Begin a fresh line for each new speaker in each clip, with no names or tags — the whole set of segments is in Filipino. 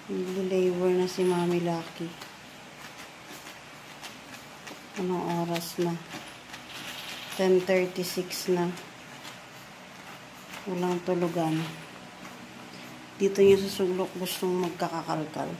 Nag-labor na si Mami Lucky. Anong oras na? 10:36 na. Walang tulugan. Dito niya sa sulok gustong magkakakalkal.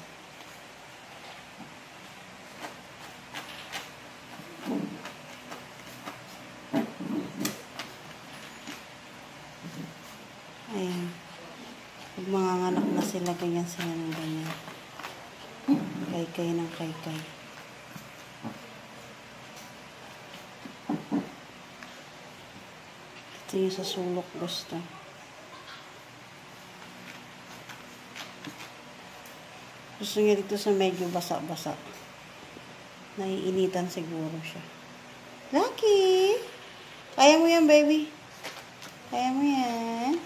Ayan. Pag mga anak na sila, ganyan sila ng ganyan. Kaykay ng kaykay. Ito yung sa sulok gusto. Gusto niya dito sa medyo basa-basa. Naiinitan siguro siya. Lucky! Kaya mo yan, baby. Kaya mo yan.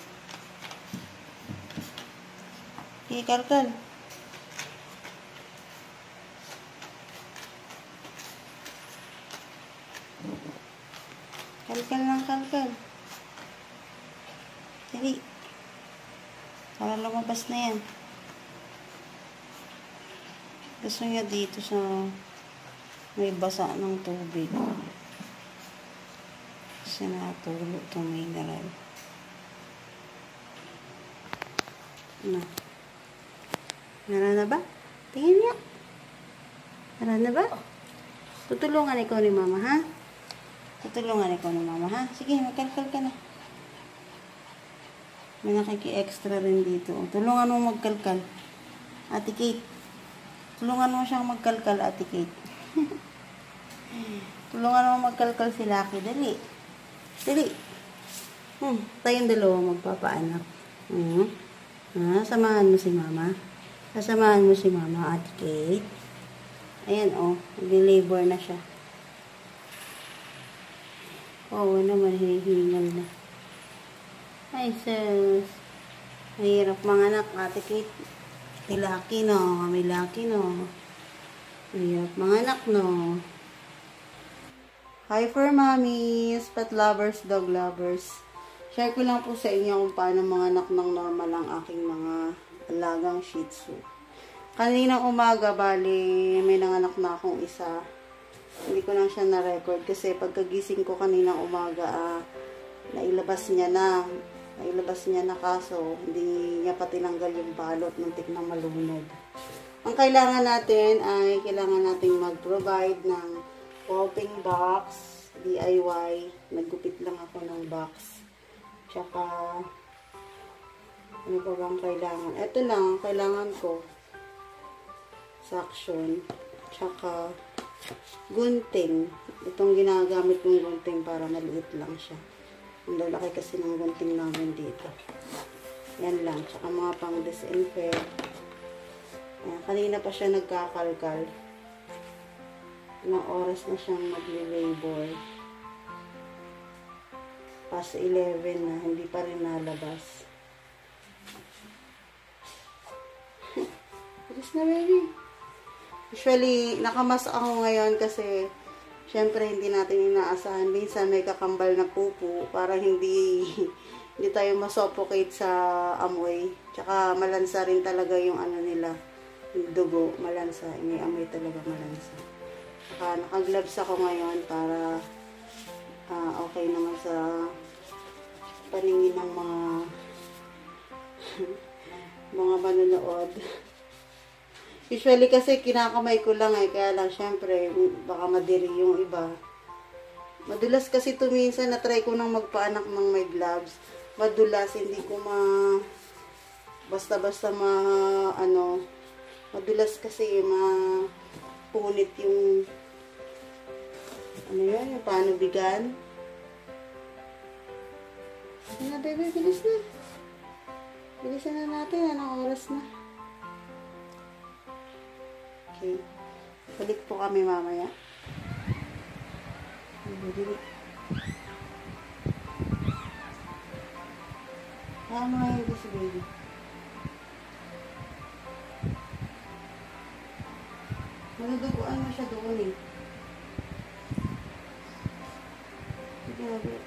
Kalkal. Kalkal lang, kalkal. Dali. Para lumabas na yan. Gusto niya dito sa may basa ng tubig. Kasi natulo itong mineral. Na. Meron na ba? Tingin niya. Meron na ba? Tutulungan ikaw ni Mama, ha? Tutulungan ikaw ni Mama, ha? Sige, magkalkal ka na. May nakiki-extra rin dito. Tulungan mo magkalkal. Ate Kate. Tulungan mo siyang magkalkal, Ate Kate. Tulungan mo magkalkal si Lucky. Dali. Dali. Tayong dalawa magpapaanak. Samahan mo si Mama. Sasamahan mo si Mama, Ate Kate. Ayan, nag-labor na siya. Naman, hinihingal na. Ay, sis. Mahirap mga anak, Ate Kate. Ate Lucky, no? Kami Lucky, no? Mahirap mga anak, no? Hi for mommies, pet lovers, dog lovers. Share ko lang po sa inyo kung paano mga anak ng normal ang aking mga alagang Shihtzu. Kaninang umaga, bali, may nanganak na akong isa. Hindi ko lang siya na-record kasi pagkagising ko kaninang umaga, nailabas niya na. Nailabas niya na kaso hindi niya pa tinanggal yung balot, muntik na malunod. Ang kailangan natin ay kailangan nating mag-provide ng popping box, DIY. Naggupit lang ako ng box. Tsaka ano pa bang kailangan? Ito lang, kailangan ko. Suction. Tsaka, gunting. Itong ginagamit kong gunting para maliit lang siya. Ang lalaki kasi ng gunting namin dito. Yan lang. Tsaka mga pang-disinfect. Kanina pa siya nagkakalkal. Ilang oras na siyang mag-labor. Past 11 na. Hindi pa rin nalabas. Bilis na, baby. Usually, nakamas ako ngayon kasi syempre hindi natin inaasahan. Minsan may kakambal na pupu para hindi tayo masuffocate sa amoy. Tsaka malansa rin talaga yung ano nila, yung dugo, malansa. May amoy talaga malansa. Tsaka naka-gloves ako ngayon para okay naman sa paningin ng mga mga manonood. Usually kasi kinakamay ko lang kaya lang syempre baka madiri yung iba. Madulas kasi minsan na-try ko nang magpaanak ng may gloves. Madulas, hindi ko basta-basta madulas kasi punit yung yung panubigan. Ano baby, bilis na. Bilisan na natin, anong oras na? Okay. Balik po kami mamaya. Balik. Mga hindi si baby. Manuduguan mo siya doon eh. Sige na baby.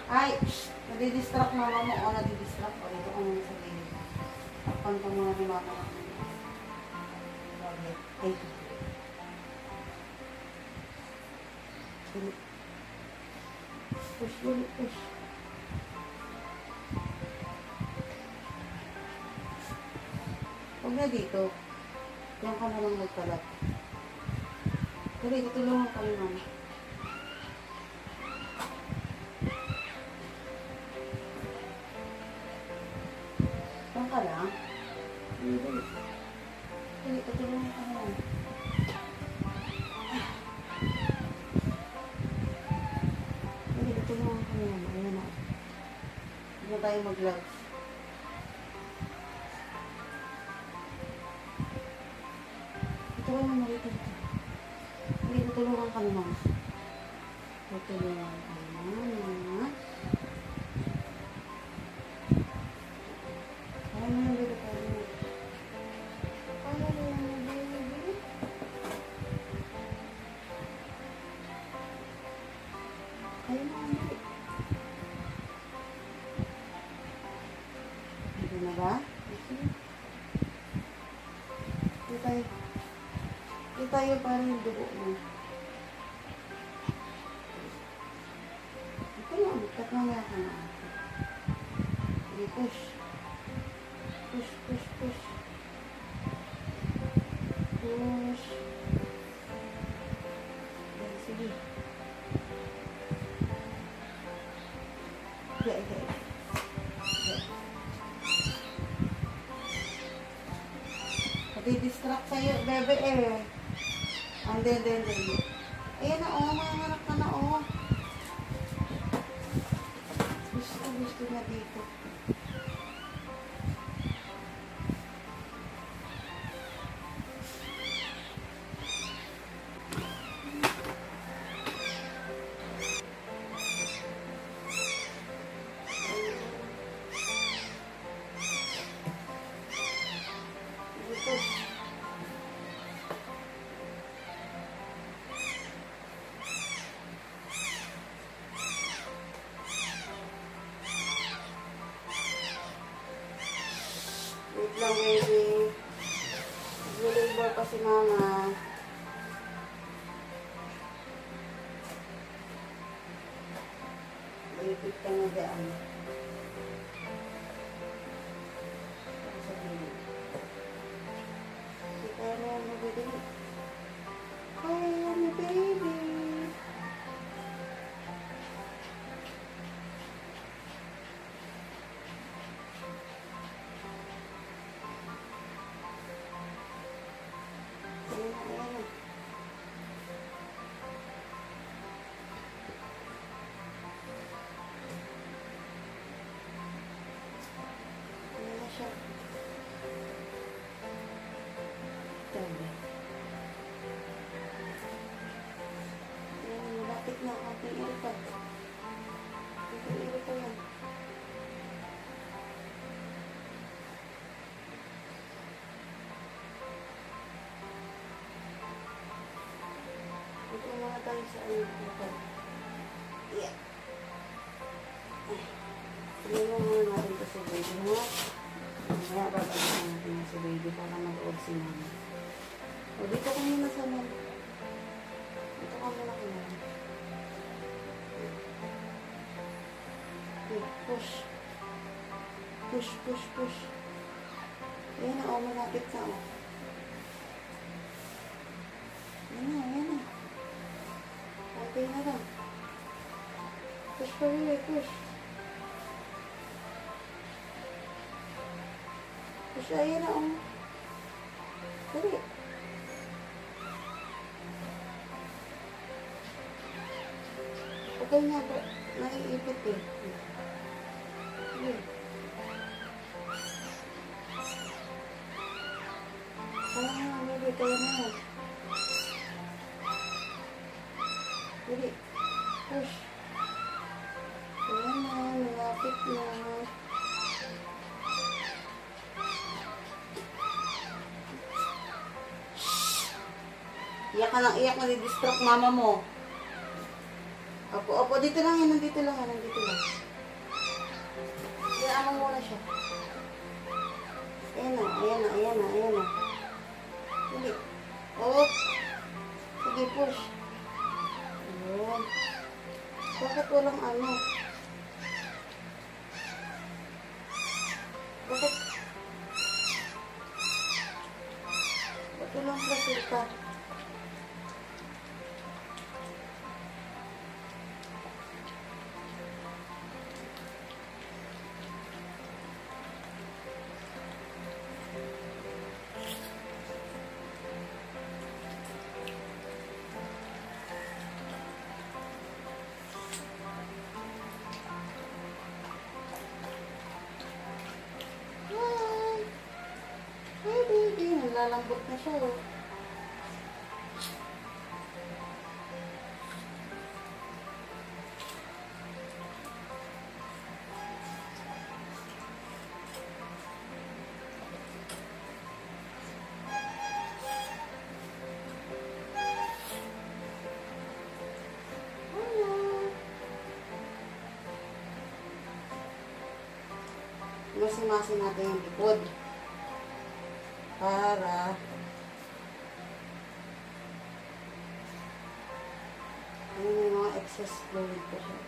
Ay, shh, nadidistract mama mo. O, nadidistract. O, dito ka muna sa gilid. Takpan ka muna ni mama. Ay. Push, push, push. Huwag na dito. Diyan ka na lang magkalat. Dali, tutulungan ka ni mama. Diyan ka lang. Dali. Dali, tutulungan ka na lang. Dali, tutulungan ka na lang. Ayan na. Huwag na tayo mag-gloves. Tutulungan mo dito. Hindi, tutulungan ka naman. Tutulungan ka naman. Kaya mo yung dito tayo. Kaya mo yung dito. Kaya mo yung dito. Dito na ba? Dito tayo. Dito tayo parang yung dugo mo. Ito na, magkat na nga ka na. Sige, push. Push, push, push. Push. Sige. Sige. Distract sa'yo, bebe eh. Hindi. Ayan na, oh, mahangarap ka na, oh. Gusto na dito. Wait lang, baby. Nag-labor pa si mama. Malipit ka na dyan. Sa gilid. Kaya mo, baby. Kaya mo, baby. Malapit na ang ating ilipat. Ating ilipat yan. Ito muna tayo sa ilipat. Yeah. Sige mo muna natin ito si baby mo. Kaya babalikan natin si baby para mag-old si mama. O dito ko muna sa mama. Dito ka muna ko muna. Push. Push, push, push. Ayan na, o, malapit na, o. Ayan na. Okay na lang. Push pa rin, push. Push, ayan na, o. Dali. Okay na, naiipit eh. Sige. Kaya na, baby, kaya na. Dali. Push. Kaya na, malapit na. Iyak ka ng iyak, nadidistract mama mo. Up. Opo, dito lang yan, nandito lang. Kaya mo muna siya. Ayan na. Hindi. Oh. Sige, push. Ayan. Bakit walang ano? Bakit walang plastika? Lalambot na siya, oh. Masin-masin natin yung likod. Para may mga excess fluid pa siya.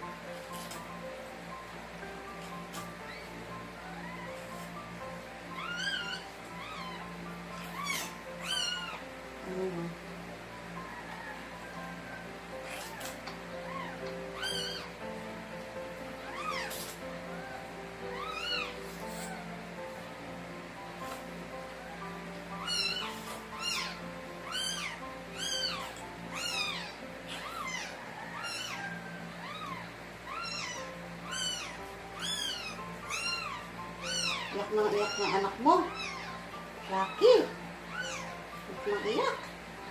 Iyak ng anak mo. Rocky. Iyak na iyak.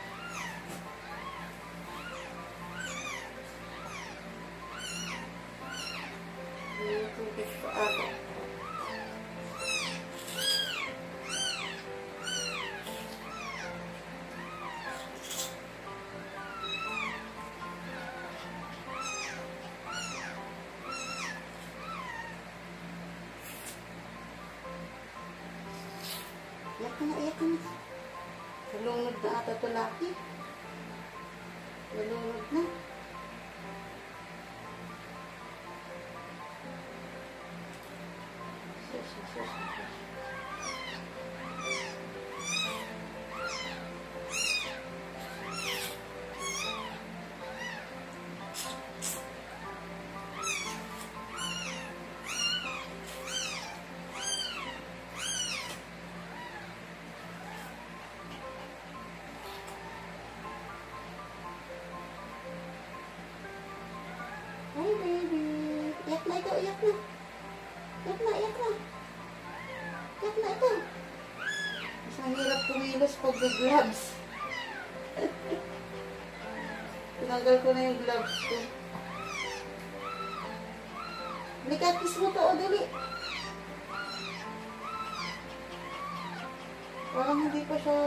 Tubig pa ako. Iyak na. Nalunod na ata ito, Lucky. Nalunod na. Sus. Hi, baby. Iyak na ito, iyak na. Iyak na ito. Mas mahirap kumilos pag gloves. Tinanggal ko na yung gloves ko. Halika, kiss mo to, o dali. Parang hindi pa siya...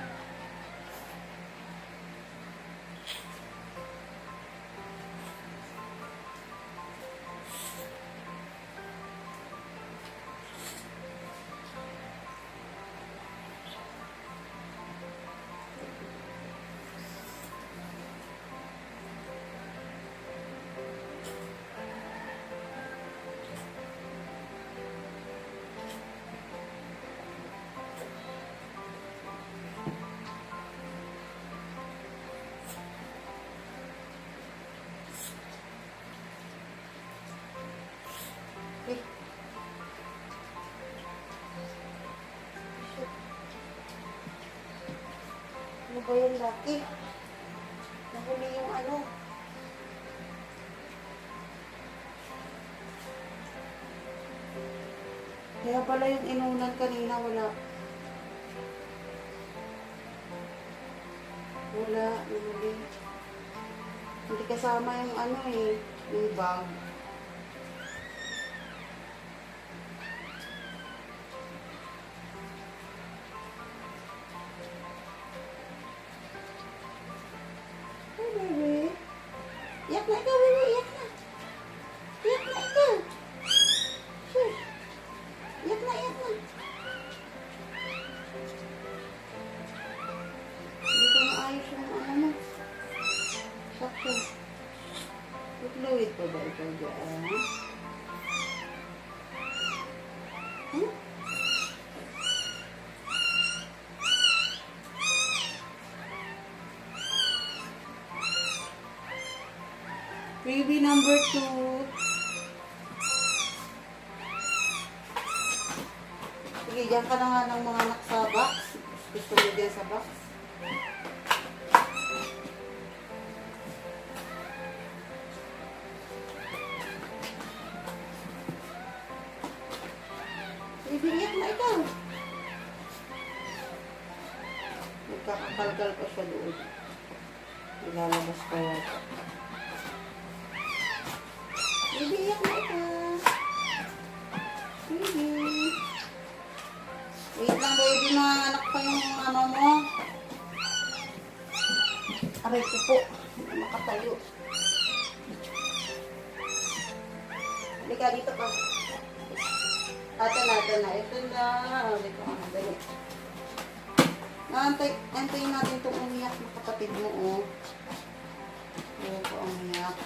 Ano ba yan, Lucky? Nahuli yung ano. Kaya pala yung inunan kanina, wala. Nahuli. Hindi kasama yung ano eh, yung bag. Iyak na ikaw, baby. Iyak na. Ayan. Hmm? Baby number 2. Sige, dyan ka na nga ng mga anak sa box. Gusto mo dyan sa box. Ibiyak na ikaw. Nagkakakalkal pa siya doon. Ilalabas pa yata. Ibiyak na ikaw. Baby. Wait lang baby, mga anak pa yung ano mo. Aray ko po. Hindi makatayo. Halika dito pa. Ito na. Ito na. Halika ka na. Dali. Antayin natin itong umiyak na kapatid mo. Oh. Ayan po umiyak.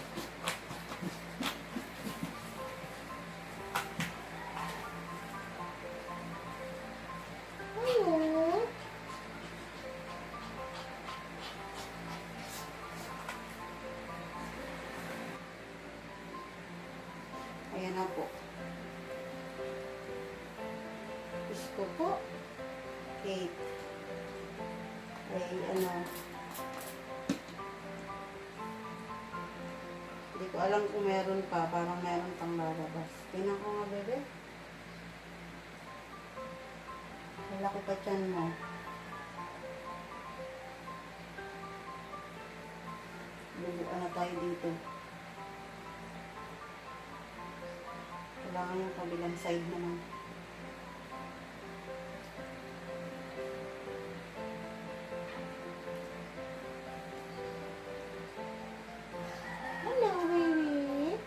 Ayan na po. Gusto po. Kate. Ay, ano. Hindi ko alam kung meron pa. Parang meron pang lalabas. Tingnan ko nga, bebe. Malaki pa tiyan mo. Luluan na tayo dito. Kailangan yung kabilang side naman. Hello, baby.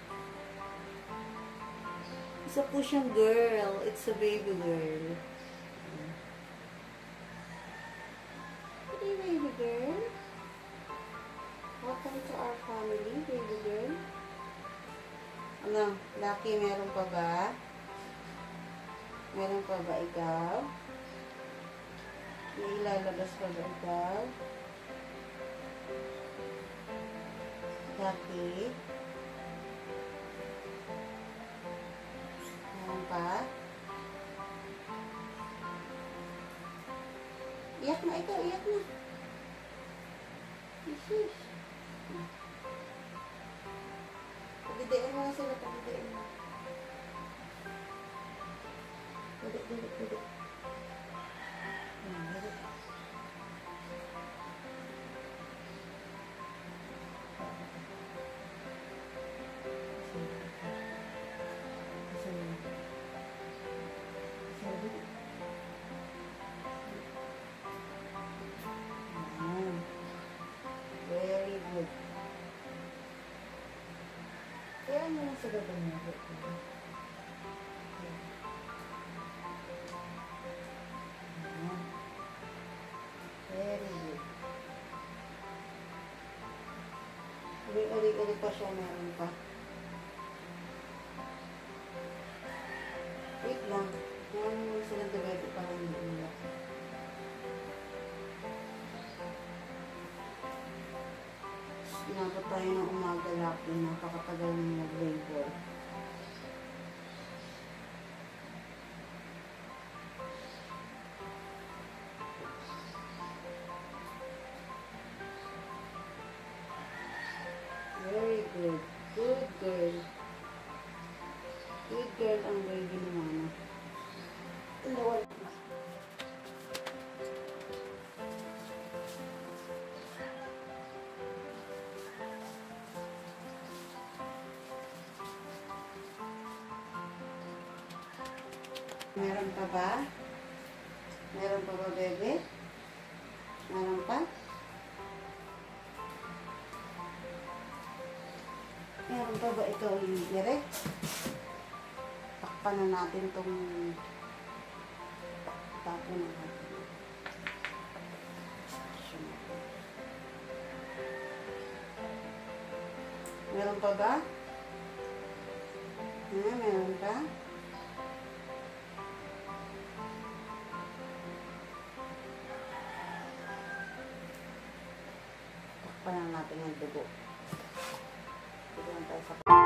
Isa po siyang girl. It's a baby girl. Hey, baby girl. Welcome to our family, baby girl. Ano, Lucky, meron pa ba? Meron pa ba ikaw? May ilalabas pa ba ikaw? Lucky? Meron pa? Iyak na ikaw, iyak na. Isis. Pagidain mo na sila, pagidain mo. Dali. Very good. Kaya mo na sila bumabot. Very good. Uli pa siya, meron pa. Wait lang. Meron mo sila dalawa pa rin umiyak. Inabot tayo ng umaga, Lucky. Napakatagal mo mag-labor. Very good. Good girl. Good girl ang baby ni mama. Tulawal. Meron pa ba? Meron pa ba, bebe? Meron pa? Meron pa ba ito yung dire? Takpan na natin itong tapo na natin. Meron pa ba? Meron pa? Takpan lang natin yung dugo. Dito lang tayo sa